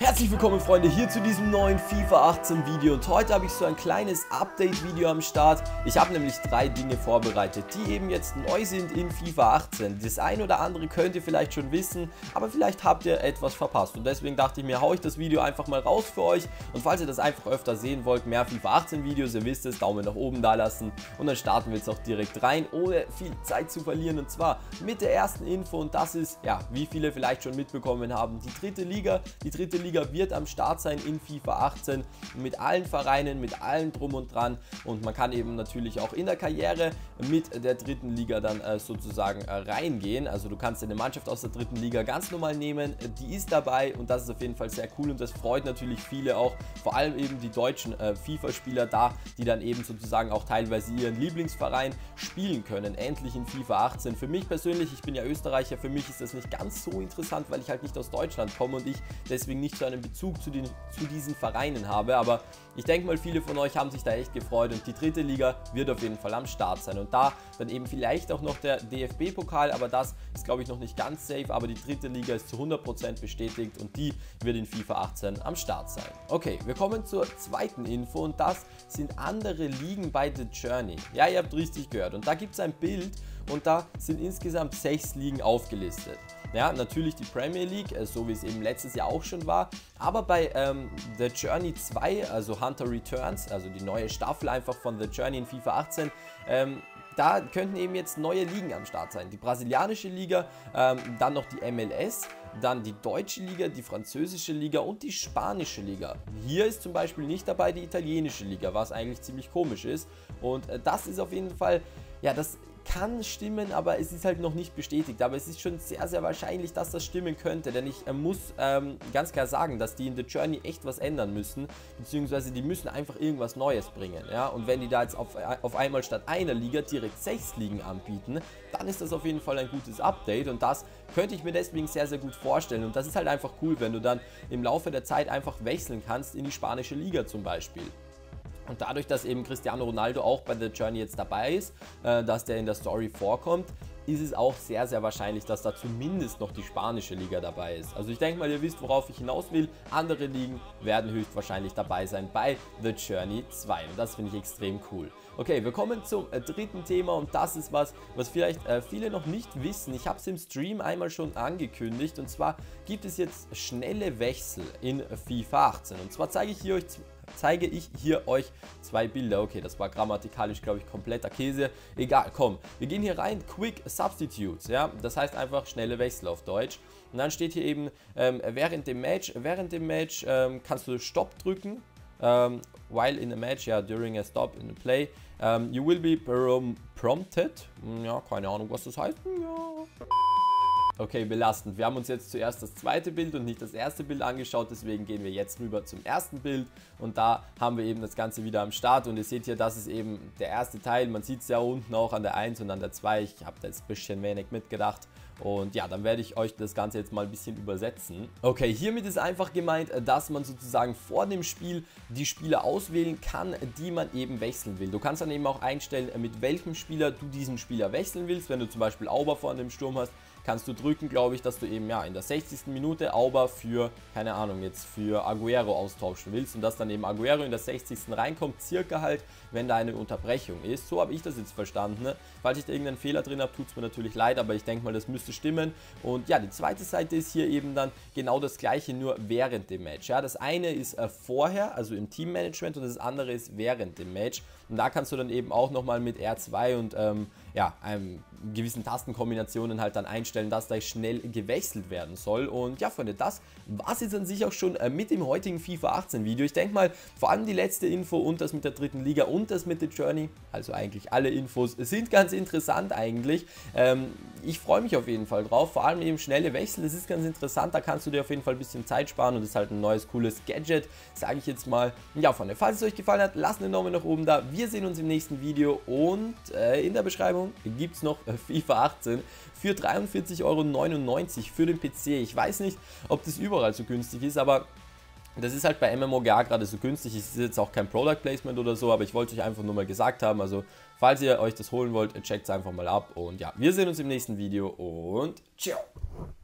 Herzlich willkommen Freunde hier zu diesem neuen FIFA 18 Video und heute habe ich so ein kleines Update Video am Start. Ich habe nämlich 3 Dinge vorbereitet, die eben jetzt neu sind in FIFA 18. Das ein oder andere könnt ihr vielleicht schon wissen, aber vielleicht habt ihr etwas verpasst und deswegen dachte ich mir, haue ich das Video einfach mal raus für euch und falls ihr das einfach öfter sehen wollt, mehr FIFA 18 Videos, ihr wisst es, Daumen nach oben da lassen und dann starten wir jetzt auch direkt rein, ohne viel Zeit zu verlieren und zwar mit der ersten Info und das ist, ja, wie viele vielleicht schon mitbekommen haben, die dritte Liga wird am Start sein in FIFA 18 mit allen Vereinen, mit allem drum und dran und man kann eben natürlich auch in der Karriere mit der dritten Liga dann sozusagen reingehen, also du kannst eine Mannschaft aus der dritten Liga ganz normal nehmen, die ist dabei und das ist auf jeden Fall sehr cool und das freut natürlich viele auch, vor allem eben die deutschen FIFA-Spieler da, die dann eben sozusagen auch teilweise ihren Lieblingsverein spielen können, endlich in FIFA 18. Für mich persönlich, ich bin ja Österreicher, für mich ist das nicht ganz so interessant, weil ich halt nicht aus Deutschland komme und ich deswegen nicht so einen Bezug zu diesen Vereinen habe, aber ich denke mal, viele von euch haben sich da echt gefreut und die dritte Liga wird auf jeden Fall am Start sein und da dann eben vielleicht auch noch der DFB-Pokal, aber das ist glaube ich noch nicht ganz safe, aber die dritte Liga ist zu 100% bestätigt und die wird in FIFA 18 am Start sein. Okay, wir kommen zur zweiten Info und das sind andere Ligen bei The Journey. Ja, ihr habt richtig gehört und da gibt es ein Bild und da sind insgesamt 6 Ligen aufgelistet. Ja, natürlich die Premier League, so wie es eben letztes Jahr auch schon war, aber bei The Journey 2, also Hunter Returns, also die neue Staffel einfach von The Journey in FIFA 18, da könnten eben jetzt neue Ligen am Start sein. Die brasilianische Liga, dann noch die MLS, dann die deutsche Liga, die französische Liga und die spanische Liga. Hier ist zum Beispiel nicht dabei die italienische Liga, was eigentlich ziemlich komisch ist und das ist auf jeden Fall, ja, das kann stimmen, aber es ist halt noch nicht bestätigt, aber es ist schon sehr, sehr wahrscheinlich, dass das stimmen könnte, denn ich muss ganz klar sagen, dass die in The Journey echt was ändern müssen, beziehungsweise die müssen einfach irgendwas Neues bringen, ja, und wenn die da jetzt auf einmal statt einer Liga direkt 6 Ligen anbieten, dann ist das auf jeden Fall ein gutes Update und das könnte ich mir deswegen sehr, sehr gut vorstellen und das ist halt einfach cool, wenn du dann im Laufe der Zeit einfach wechseln kannst in die spanische Liga zum Beispiel. Und dadurch, dass eben Cristiano Ronaldo auch bei The Journey jetzt dabei ist, dass der in der Story vorkommt, ist es auch sehr, sehr wahrscheinlich, dass da zumindest noch die spanische Liga dabei ist. Also ich denke mal, ihr wisst, worauf ich hinaus will. Andere Ligen werden höchstwahrscheinlich dabei sein bei The Journey 2 und das finde ich extrem cool. Okay, wir kommen zum dritten Thema und das ist was vielleicht viele noch nicht wissen. Ich habe es im Stream einmal schon angekündigt und zwar gibt es jetzt schnelle Wechsel in FIFA 18 und zwar zeige ich hier euch 2 Bilder. Okay, das war grammatikalisch, glaube ich, kompletter Käse. Egal, komm, wir gehen hier rein. Quick Substitutes, ja, das heißt einfach schnelle Wechsel auf Deutsch. Und dann steht hier eben, während dem Match kannst du Stop drücken. While in a match, ja, during a stop in a play, you will be prompted. Ja, keine Ahnung, was das heißt. Ja. Okay, belastend. Wir haben uns jetzt zuerst das zweite Bild und nicht das erste Bild angeschaut, deswegen gehen wir jetzt rüber zum ersten Bild und da haben wir eben das Ganze wieder am Start und ihr seht hier, das ist eben der erste Teil, man sieht es ja unten auch an der 1 und an der 2, ich habe da jetzt ein bisschen wenig mitgedacht. Und ja, dann werde ich euch das Ganze jetzt mal ein bisschen übersetzen. Okay, hiermit ist einfach gemeint, dass man sozusagen vor dem Spiel die Spieler auswählen kann, die man eben wechseln will. Du kannst dann eben auch einstellen, mit welchem Spieler du diesen Spieler wechseln willst. Wenn du zum Beispiel Auba vorne im Sturm hast, kannst du drücken, glaube ich, dass du eben ja in der 60. Minute Auba für, keine Ahnung, jetzt für Aguero austauschen willst und dass dann eben Aguero in der 60. reinkommt, circa halt, wenn da eine Unterbrechung ist. So habe ich das jetzt verstanden. Ne? Falls ich da irgendeinen Fehler drin habe, tut es mir natürlich leid, aber ich denke mal, das müsste stimmen. Und ja, die zweite Seite ist hier eben dann genau das gleiche, nur während dem Match. Ja, das eine ist vorher, also im Teammanagement und das andere ist während dem Match. Und da kannst du dann eben auch nochmal mit R2 und ja, gewissen Tastenkombinationen halt dann einstellen, dass da schnell gewechselt werden soll. Und ja, Freunde, das war es jetzt an sich auch schon mit dem heutigen FIFA 18 Video. Ich denke mal, vor allem die letzte Info und das mit der dritten Liga und das mit The Journey, also eigentlich alle Infos, sind ganz interessant eigentlich. Ich freue mich auf jeden Fall drauf, vor allem eben schnelle Wechsel, das ist ganz interessant, da kannst du dir auf jeden Fall ein bisschen Zeit sparen und das ist halt ein neues, cooles Gadget, sage ich jetzt mal. Ja, Freunde, falls es euch gefallen hat, lasst einen Daumen nach oben da, wir sehen uns im nächsten Video und in der Beschreibung gibt es noch FIFA 18 für 43,99 € für den PC. Ich weiß nicht, ob das überall so günstig ist, aber das ist halt bei MMOGA gerade so günstig. Es ist jetzt auch kein Product Placement oder so, aber ich wollte euch einfach nur mal gesagt haben. Also, falls ihr euch das holen wollt, checkt es einfach mal ab. Und ja, wir sehen uns im nächsten Video und ciao!